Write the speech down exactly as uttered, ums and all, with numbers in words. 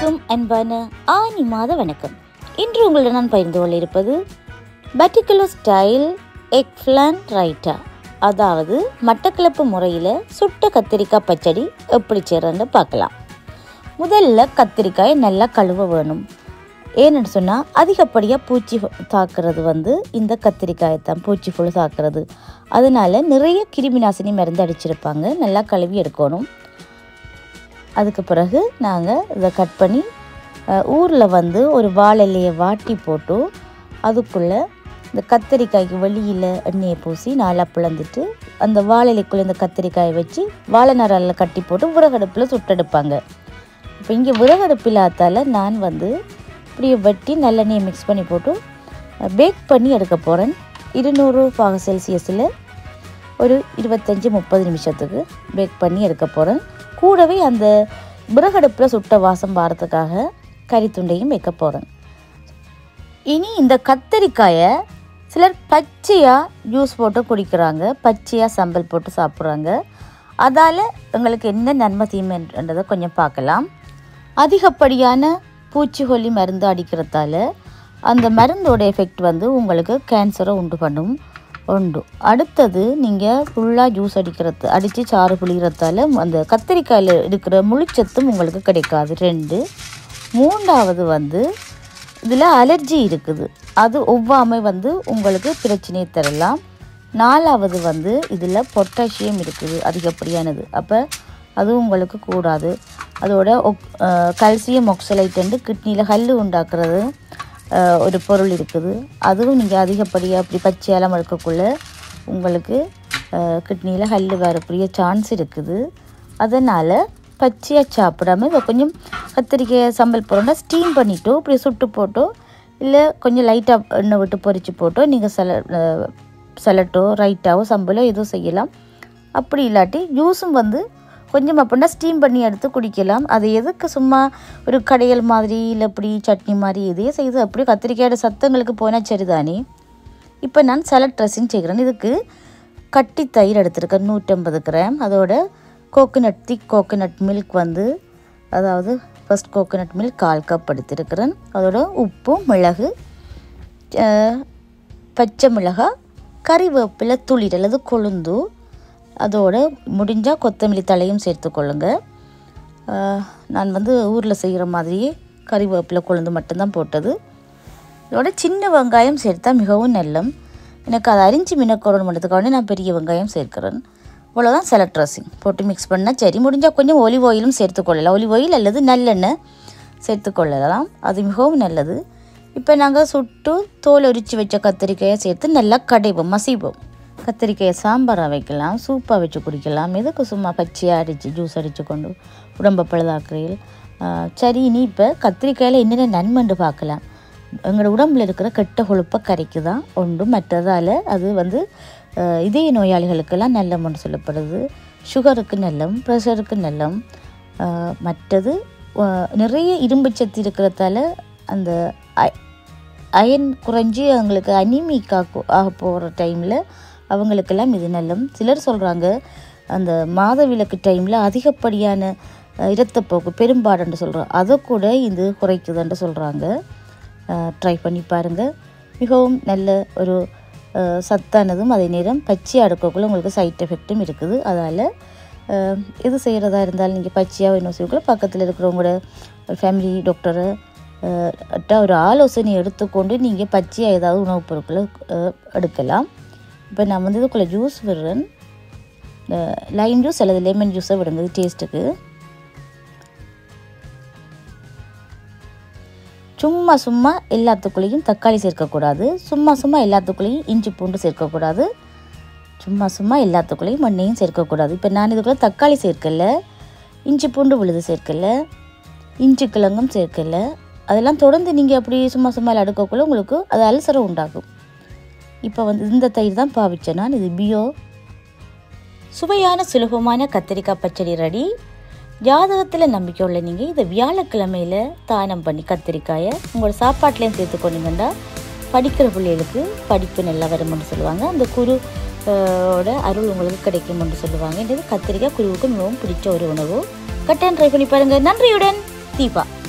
அனைவருக்கும் அன்பான ஆனி மாத வணக்கம். இன்று உங்களுடன் நான் பகிர்ந்து கொள்ள இருப்பது பட்டிகுலர் ஸ்டைல் எக் பிளான்ட் ரைட்டா, அதாவது மட்டக்களப்பு முறையில் சுட்ட கத்திரிக்காய் பச்சடி எப்படி செய்கிறன்னு பார்க்கலாம். முதல்ல கத்திரிக்காயை நல்லா கழுவ வேணும். ஏன்னு சொன்னால் அதிகப்படியாக பூச்சி தாக்குறது வந்து இந்த கத்திரிக்காயை தான் பூச்சி ஃபுல் தாக்குறது. அதனால் நிறைய கிருமி நாசினி மருந்து அடிச்சிருப்பாங்க. நல்லா கழுவி எடுக்கணும். அதுக்கு பிறகு நாங்கள் இதை கட் பண்ணி ஊரில் வந்து ஒரு வாழலையை வாட்டி போட்டு அதுக்குள்ளே இந்த கத்திரிக்காய்க்கு வெளியில் எண்ணெயை பூசி நாளாக பிளந்துட்டு அந்த வாழலைக்குள்ளே இந்த கத்திரிக்காயை வச்சு வாழை நராலில் கட்டி போட்டு விறகடுப்பில் சுட்டெடுப்பாங்க. இப்போ இங்கே விறகடுப்பு இல்லாதால் நான் வந்து இப்படியே வெட்டி நல்லெண்ணெயை மிக்ஸ் பண்ணி போட்டு பேக் பண்ணி எடுக்க போகிறேன். இருநூறு பாக செல்சியஸில் ஒரு இருபத்தஞ்சி முப்பது நிமிஷத்துக்கு பேக் பண்ணி எடுக்க போகிறேன். கூடவே அந்த விறகடுப்பில் சுட்ட வாசம் பாரத்துக்காக கறித்துண்டையும் வைக்க போகிறேன். இனி இந்த கத்திரிக்காயை சிலர் பச்சையாக ஜூஸ் போட்டு குடிக்கிறாங்க, பச்சையாக சம்பல் போட்டு சாப்பிட்றாங்க. அதால் எங்களுக்கு என்ன நன்மை தீமைன்றதை கொஞ்சம் பார்க்கலாம். அதிகப்படியான பூச்சிக்கொல்லி மருந்து அடிக்கிறதால அந்த மருந்தோட எஃபெக்ட் வந்து உங்களுக்கு கேன்சரை உண்டு பண்ணும் உண்டு. அடுத்தது நீங்கள் ஃபுல்லாக ஜூஸ் அடிக்கிறது அடித்து சாறு புளிகிறதால அந்த கத்திரிக்காயில் இருக்கிற முழுச்சத்தும் உங்களுக்கு கிடைக்காது. ரெண்டு மூன்றாவது வந்து இதில் அலர்ஜி இருக்குது, அது ஒவ்வாமை வந்து உங்களுக்கு பிரச்சனையை தரலாம். நாலாவது வந்து இதில் பொட்டாசியம் இருக்குது அதிகப்படியானது, அப்போ அதுவும் உங்களுக்கு கூடாது. அதோட ஒக் கல்சியம் ஆக்சலேட்டு கிட்னியில் கல் உண்டாக்குறது ஒரு பொருள் இருக்குது. அதுவும் நீங்கள் அதிகப்படியாக அப்படி பச்சையெல்லாம் எடுக்கக்குள்ள உங்களுக்கு கிட்னியில் கல் வரக்கூடிய சான்ஸ் இருக்குது. அதனால் பச்சையாக சாப்பிடாமல் இதை கொஞ்சம் கத்திரிக்காய் சம்பல் போட்டோன்னா ஸ்டீம் பண்ணிட்டோ இப்படி சுட்டு போட்டோ இல்லை கொஞ்சம் லைட்டாக எண்ணெய் விட்டு பொரித்து போட்டோ நீங்கள் சல சலட்டோ ரைட்டாவோ சம்பலோ எதுவும் செய்யலாம். அப்படி இல்லாட்டி ஜூஸும் வந்து கொஞ்சம் அப்படின்னா ஸ்டீம் பண்ணி எடுத்து குடிக்கலாம். அது எதுக்கு சும்மா ஒரு கடையல் மாதிரி இல்லை இப்படி சட்னி மாதிரி எதையே செய்து அப்படி கத்திரிக்காயோட சத்தங்களுக்கு போனால் சரிதானே. இப்போ நான் சலட் ட்ரெஸ்ஸிங் செய்கிறேன். இதுக்கு கட்டி தயிர் எடுத்துருக்கேன் நூற்றம்பது கிராம். அதோட கோகோனட் திக் கோகோனட் மில்க் வந்து அதாவது ஃபஸ்ட் கோகோனட் மில்க் கால் கப் எடுத்துருக்கிறேன். அதோட உப்பு, மிளகு, பச்சை மிளகாய், கறிவேப்பிலை துளிர் அல்லது கொழுந்து, அதோட முடிஞ்சால் கொத்தமல்லி தலையும் சேர்த்துக்கொள்ளுங்க. நான் வந்து ஊரில் செய்கிற மாதிரியே கறிவேப்பிலை கொழுந்து மட்டும்தான் போட்டது. இதோட சின்ன வெங்காயம் சேர்த்தா மிகவும் நல்லம். எனக்கு அதை அரிஞ்சு மினக்கோரன் பண்ணுறதுக்காக நான் பெரிய வெங்காயம் சேர்க்கிறேன். இவ்வளோதான் சலட் ட்ரெஸ்ஸிங் போட்டு மிக்ஸ் பண்ணால் சரி. முடிஞ்சால் கொஞ்சம் ஒலிவ் ஆயிலும் சேர்த்துக்கொள்ளலாம். ஒலிவ் ஆயில் அல்லது நல்லெண்ணெய் சேர்த்துக்கொள்ளலாம், அது மிகவும் நல்லது. இப்போ நாங்கள் சுட்டு தோல் உரித்து வச்ச கத்திரிக்காயை சேர்த்து நல்லா கடைவோம், மசிப்போம். கத்திரிக்காயை சாம்பாராக வைக்கலாம், சூப்பாக வச்சு குடிக்கலாம். எதுக்கு சும்மா பச்சையாக அடித்து ஜூஸ் அடித்து கொண்டு உடம்பை பழுதாக்குறையில். சரி, இனி இப்போ கத்திரிக்காயில் என்னென்ன நன்மைண்டு பார்க்கலாம். எங்களோட உடம்பில் இருக்கிற கெட்ட கொழுப்பை கரைக்கு தான் உண்டு. மற்றதால் அது வந்து இதய நோயாளிகளுக்கெல்லாம் நல்லம்னு சொல்லப்படுது. சுகருக்கு நல்லம், ப்ரெஷருக்கு நல்லம். மற்றது நிறைய இரும்பு சத்து இருக்கிறதால அந்த அயன் குறைஞ்சி அவங்களுக்கு அனிமிக் ஆக போகிற டைமில் அவங்களுக்கெல்லாம் இது நல்லம். சிலர் சொல்கிறாங்க அந்த மாதவிலக்கு டைமில் அதிகப்படியான இரத்தப்போக்கு பெரும்பாடுன்னு சொல்கிறோம், அதை கூட இது குறைக்குதுன்னு சொல்கிறாங்க. ட்ரை பண்ணி பாருங்கள். மிகவும் நல்ல ஒரு சத்தானதும் அதே நேரம் பச்சையாக எடுக்கக்குள்ள உங்களுக்கு சைட் எஃபெக்டும் இருக்குது. அதால் எது செய்கிறதா இருந்தாலும் நீங்கள் பச்சையாக இன்னும் செய்யக்குள்ள பக்கத்தில் இருக்கிறவங்களோட ஃபேமிலி டாக்டரை ஒரு ஆலோசனை எடுத்துக்கொண்டு நீங்கள் பச்சையாக ஏதாவது உணவுப் பொருட்களை எடுக்கலாம். இப்போ நான் வந்து இதுக்குள்ளே ஜூஸ் விடுறேன். லைம் ஜூஸ் அல்லது லெமன் ஜூஸை விடுங்க டேஸ்ட்டுக்கு. சும்மா சும்மா எல்லாத்துக்குள்ளேயும் தக்காளி சேர்க்கக்கூடாது, சும்மா சும்மா எல்லாத்துக்குள்ளேயும் இஞ்சி பூண்டு சேர்க்கக்கூடாது, சும்மா சும்மா எல்லாத்துக்குள்ளேயும் மண்ணையும் சேர்க்கக்கூடாது. இப்போ நான் இதுக்குள்ளே தக்காளி சேர்க்கலை, இஞ்சி பூண்டு விழுது சேர்க்கலை, இஞ்சி கிழங்கும் சேர்க்கலை. அதெல்லாம் தொடர்ந்து நீங்கள் அப்படி சும்மா சும்மா எடுக்கக்குள்ள உங்களுக்கு அது அல்சரை உண்டாகும். இப்போ வந்து இந்த தயிர் தான் பாவிச்சேன் நான். இது பியோ. சுவையான சுலபமான கத்திரிக்காய் பச்சடி ரெடி. ஜாதகத்தில் நம்பிக்கை உள்ள நீங்கள் இதை வியாழக்கிழமையில் தானம் பண்ணி கத்திரிக்காயை உங்களோட சாப்பாட்டிலையும் சேர்த்துக்கொண்டீங்கன்னா படிக்கிற பிள்ளைகளுக்கு படிப்பு நல்லா வரும்னு சொல்லுவாங்க. அந்த குரு ஓட அருள் உங்களுக்கு கிடைக்கும்னு சொல்லுவாங்க. இது கத்திரிக்காய் குருவுக்கு மிகவும் பிடிச்ச ஒரு உணவு. கட்டாயம் ட்ரை பண்ணி பாருங்கள். நன்றியுடன் தீபா.